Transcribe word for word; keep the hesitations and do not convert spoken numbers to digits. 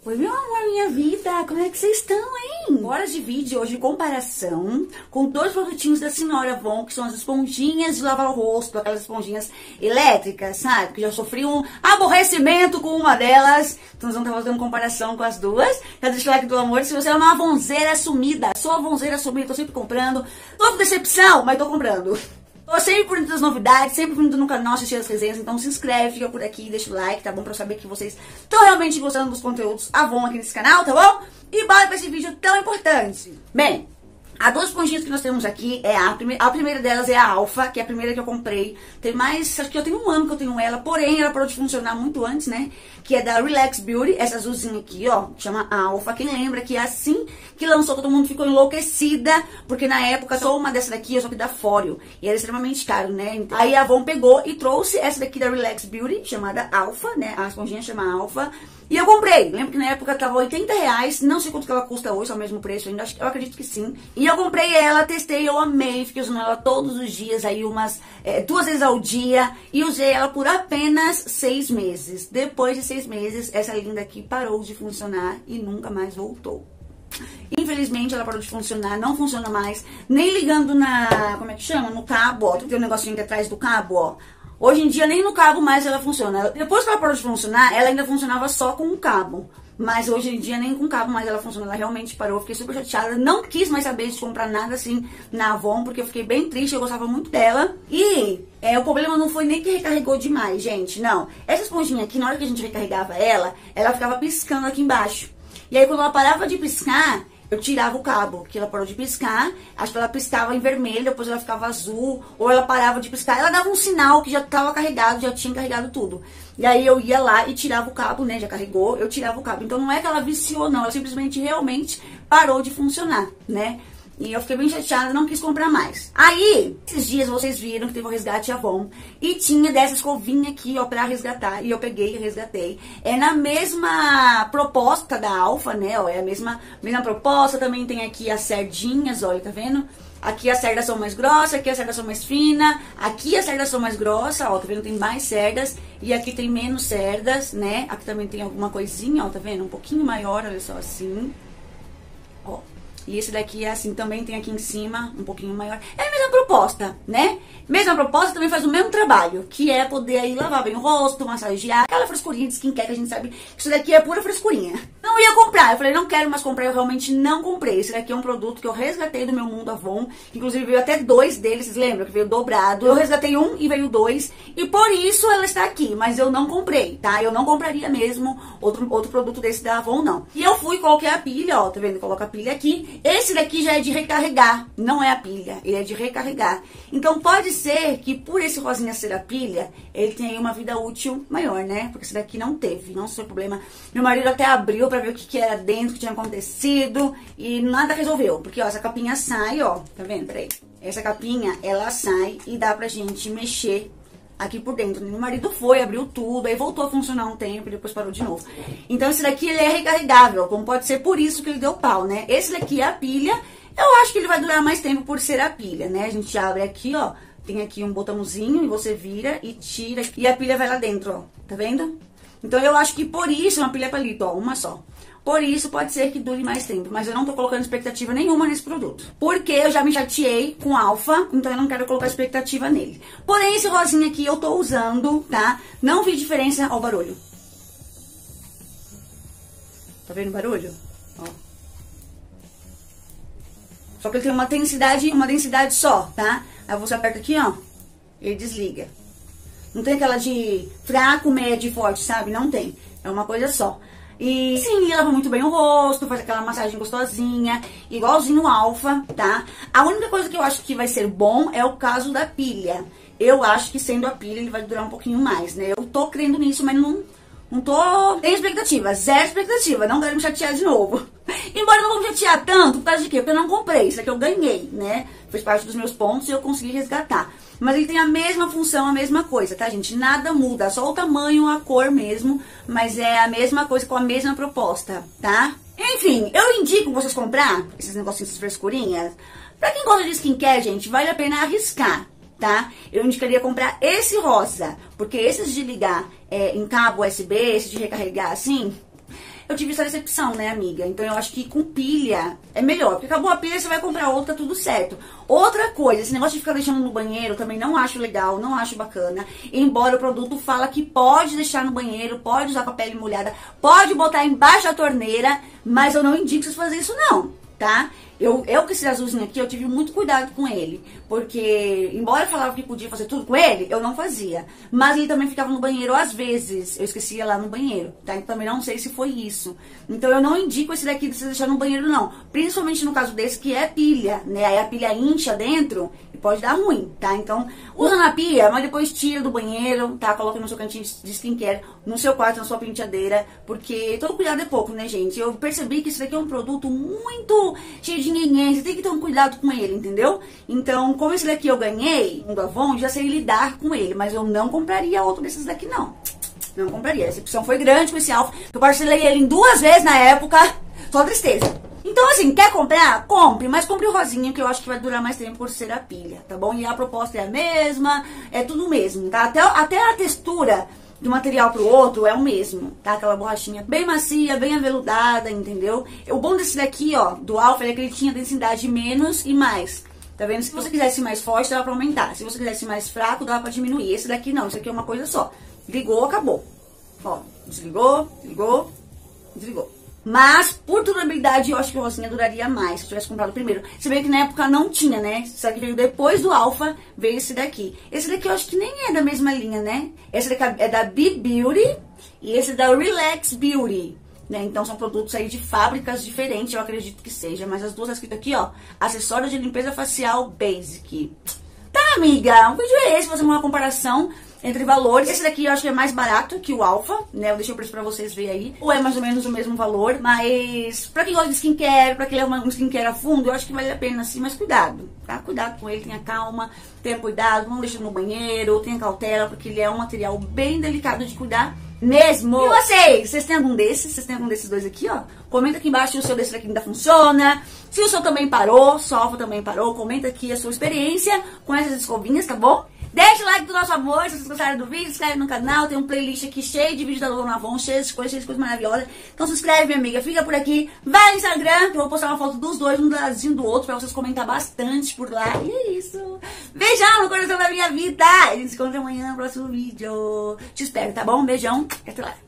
Oi, meu amor, minha vida, como é que vocês estão, hein? Horas de vídeo hoje de comparação com dois produtinhos da Senhora Avon, que são as esponjinhas de lavar o rosto, aquelas esponjinhas elétricas, sabe? Que já sofri um aborrecimento com uma delas. Então nós vamos estar fazendo comparação com as duas. Já deixa o like do amor, se você é uma avonzeira assumida, sou avonzeira assumida, tô sempre comprando. Tô com decepção, mas tô comprando. Tô sempre por dentro das novidades, sempre por dentro no canal, assistir as resenhas, então se inscreve, fica por aqui, deixa o like, tá bom? Pra eu saber que vocês estão realmente gostando dos conteúdos Avon aqui nesse canal, tá bom? E bora pra esse vídeo tão importante. Bem, as duas esponjinhas que nós temos aqui, é a, prime a primeira delas é a Alpha, que é a primeira que eu comprei. Tem mais, acho que eu tenho um ano que eu tenho ela, porém ela parou de funcionar muito antes, né? Que é da Relax Beauty, essa azulzinha aqui, ó, chama Alpha. Quem lembra que é assim que lançou, todo mundo ficou enlouquecida, porque na época só uma dessa daqui, só que da Fóreo, e era extremamente caro, né? Então, aí a Avon pegou e trouxe essa daqui da Relax Beauty, chamada Alpha, né? A esponjinha chama Alpha. E eu comprei, lembro que na época tava oitenta reais, não sei quanto que ela custa hoje, é o mesmo preço ainda, eu acredito que sim. E eu comprei ela, testei, eu amei, fiquei usando ela todos os dias, aí umas é, duas vezes ao dia, e usei ela por apenas seis meses. Depois de seis meses, essa linda aqui parou de funcionar e nunca mais voltou. Infelizmente ela parou de funcionar, não funciona mais, nem ligando na, como é que chama? No cabo, ó, tem um negocinho aqui atrás do cabo, ó. Hoje em dia nem no cabo mais ela funciona. Depois que ela parou de funcionar, ela ainda funcionava só com o cabo. Mas hoje em dia nem com cabo mais ela funciona. Ela realmente parou, fiquei super chateada. Não quis mais saber de comprar nada assim na Avon, porque eu fiquei bem triste, eu gostava muito dela. E é, o problema não foi nem que recarregou demais, gente, não. Essa esponjinha aqui, na hora que a gente recarregava ela, ela ficava piscando aqui embaixo. E aí quando ela parava de piscar, eu tirava o cabo, que ela parou de piscar, acho que ela piscava em vermelho, depois ela ficava azul, ou ela parava de piscar, ela dava um sinal que já estava carregado, já tinha carregado tudo. E aí eu ia lá e tirava o cabo, né, já carregou, eu tirava o cabo. Então não é que ela viciou não, ela simplesmente realmente parou de funcionar, né. E eu fiquei bem chateada, não quis comprar mais. Aí, esses dias vocês viram que teve o resgate Avon. E tinha dessa escovinha aqui, ó, pra resgatar. E eu peguei e resgatei. É na mesma proposta da Alpha, né, ó. É a mesma, mesma proposta. Também tem aqui as cerdinhas, olha, tá vendo? Aqui as cerdas são mais grossas, aqui as cerdas são mais finas. Aqui as cerdas são mais grossas, ó, tá vendo? Tem mais cerdas. E aqui tem menos cerdas, né? Aqui também tem alguma coisinha, ó, tá vendo? Um pouquinho maior, olha só, assim. Ó. E esse daqui é assim, também tem aqui em cima, um pouquinho maior. É a mesma proposta, né? Mesma proposta, também faz o mesmo trabalho, que é poder aí lavar bem o rosto, massagear, aquela frescurinha de skincare que a gente sabe que isso daqui é pura frescurinha. Não ia comprar, eu falei, não quero mais comprar, eu realmente não comprei. Esse daqui é um produto que eu resgatei do meu mundo Avon, inclusive veio até dois deles, vocês lembram? Que veio dobrado. Eu resgatei um e veio dois, e por isso ela está aqui, mas eu não comprei, tá? Eu não compraria mesmo outro, outro produto desse da Avon, não. E eu fui e coloquei a pilha, ó, tá vendo? Coloca a pilha aqui. Esse daqui já é de recarregar, não é a pilha, ele é de recarregar. Então pode ser que por esse rosinha ser a pilha, ele tenha uma vida útil maior, né? Porque esse daqui não teve, não foi problema. Meu marido até abriu pra ver o que, que era dentro, o que tinha acontecido e nada resolveu. Porque, ó, essa capinha sai, ó, tá vendo? Peraí. Essa capinha, ela sai e dá pra gente mexer aqui por dentro. Meu marido foi, abriu tudo, aí voltou a funcionar um tempo e depois parou de novo. Então esse daqui ele é recarregável, como pode ser por isso que ele deu pau, né? Esse daqui é a pilha, eu acho que ele vai durar mais tempo por ser a pilha, né? A gente abre aqui, ó, tem aqui um botãozinho e você vira e tira e a pilha vai lá dentro, ó, tá vendo? Então eu acho que por isso, uma pilha palito, ó, uma só. Por isso, pode ser que dure mais tempo. Mas eu não tô colocando expectativa nenhuma nesse produto. Porque eu já me chateei com Alpha, então eu não quero colocar expectativa nele. Porém, esse rosinha aqui eu tô usando, tá? Não vi diferença ao barulho. Tá vendo o barulho? Ó. Só que ele tem uma densidade, uma densidade só, tá? Aí você aperta aqui, ó, ele desliga. Não tem aquela de fraco, médio e forte, sabe? Não tem. É uma coisa só. E sim, lava muito bem o rosto, faz aquela massagem gostosinha, igualzinho o Alpha, tá? A única coisa que eu acho que vai ser bom é o caso da pilha. Eu acho que sendo a pilha ele vai durar um pouquinho mais, né? Eu tô crendo nisso, mas não, não tô... Tem expectativa, zero expectativa, não quero me chatear de novo. Embora eu não vou me chatear tanto, por causa de quê? Porque eu não comprei, isso aqui eu ganhei, né? Fez parte dos meus pontos e eu consegui resgatar. Mas ele tem a mesma função, a mesma coisa, tá, gente? Nada muda, só o tamanho, a cor mesmo, mas é a mesma coisa com a mesma proposta, tá? Enfim, eu indico vocês comprar esses negocinhos, essas frescurinhas. Pra quem gosta de skincare, gente, vale a pena arriscar, tá? Eu indicaria comprar esse rosa, porque esses de ligar é, em cabo U S B, esse de recarregar assim... eu tive essa decepção, né, amiga? Então eu acho que com pilha é melhor, porque acabou a pilha, você vai comprar outra, tudo certo. Outra coisa, esse negócio de ficar deixando no banheiro, também não acho legal, não acho bacana. Embora o produto fala que pode deixar no banheiro, pode usar com a pele molhada, pode botar embaixo da torneira, mas eu não indico vocês fazerem isso não, tá? Eu, eu com esse azulzinho aqui, eu tive muito cuidado com ele, porque, embora eu falava que podia fazer tudo com ele, eu não fazia. Mas ele também ficava no banheiro às vezes, eu esquecia lá no banheiro, tá? Então também não sei se foi isso. Então eu não indico esse daqui de você deixar no banheiro não, principalmente no caso desse que é pilha, né? Aí a pilha incha dentro e pode dar ruim, tá? Então usa na pia, mas depois tira do banheiro, tá? Coloca no seu cantinho de skincare, no seu quarto, na sua penteadeira, porque todo cuidado é pouco, né, gente? Eu percebi que esse daqui é um produto muito cheio de ninguém, você tem que ter um cuidado com ele, entendeu? Então, como esse daqui eu ganhei, um do Avon, já sei lidar com ele, mas eu não compraria outro desses daqui, não. Não compraria. A decepção foi grande com esse alfa. Eu parcelei ele em duas vezes na época, só tristeza. Então, assim, quer comprar? Compre, mas compre o rosinha, que eu acho que vai durar mais tempo por ser a pilha, tá bom? E a proposta é a mesma, é tudo o mesmo, tá? Até, até a textura do material pro outro é o mesmo, tá? Aquela borrachinha bem macia, bem aveludada, entendeu? O bom desse daqui, ó, do alfa, é que ele tinha densidade menos e mais. Tá vendo? Se você quisesse mais forte, dava pra aumentar. Se você quisesse mais fraco, dava pra diminuir. Esse daqui não, esse aqui é uma coisa só. Ligou, acabou. Ó, desligou, ligou, desligou. Mas, por durabilidade, eu acho que o rosinha duraria mais se eu tivesse comprado primeiro. Se bem que na época não tinha, né? Só que veio depois do alfa, veio esse daqui. Esse daqui eu acho que nem é da mesma linha, né? Esse daqui é da B-Beauty e esse é da Relax Beauty, né? Então são produtos aí de fábricas diferentes, eu acredito que seja. Mas as duas tá escrito aqui, ó, acessório de limpeza facial basic. Tá, amiga? Um vídeo é esse, fazer uma comparação entre valores. Esse daqui eu acho que é mais barato que o alfa, né? Eu deixei o preço pra vocês verem aí. Ou é mais ou menos o mesmo valor, mas pra quem gosta de skincare, pra quem é um skincare a fundo, eu acho que vale a pena sim, mas cuidado, tá? Cuidado com ele, tenha calma, tenha cuidado, não deixe no banheiro, tenha cautela, porque ele é um material bem delicado de cuidar mesmo. E vocês? Vocês têm algum desses? Vocês têm algum desses dois aqui, ó? Comenta aqui embaixo se o seu desse daqui ainda funciona, se o seu também parou, se o alfa também parou, comenta aqui a sua experiência com essas escovinhas, tá bom? Deixa o like do nosso amor, se vocês gostaram do vídeo, se inscreve no canal, tem um playlist aqui cheio de vídeos da Dona Avon, cheio de coisas, cheio de coisas maravilhosas. Então se inscreve, minha amiga, fica por aqui, vai no Instagram, que eu vou postar uma foto dos dois, um do ladinho do outro, pra vocês comentar bastante por lá. E é isso. Beijão no coração da minha vida. A gente se encontra amanhã no próximo vídeo. Te espero, tá bom? Beijão, até lá.